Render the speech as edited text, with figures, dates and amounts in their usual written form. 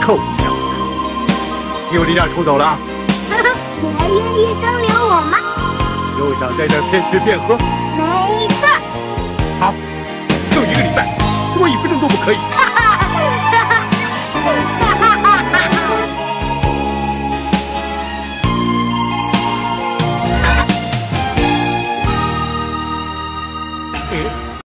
臭小子，你有力量出走了？ 你还愿意收留我吗？ 又想在这骗吃骗喝？ 没错。 好，就1个礼拜，多1分钟都不可以。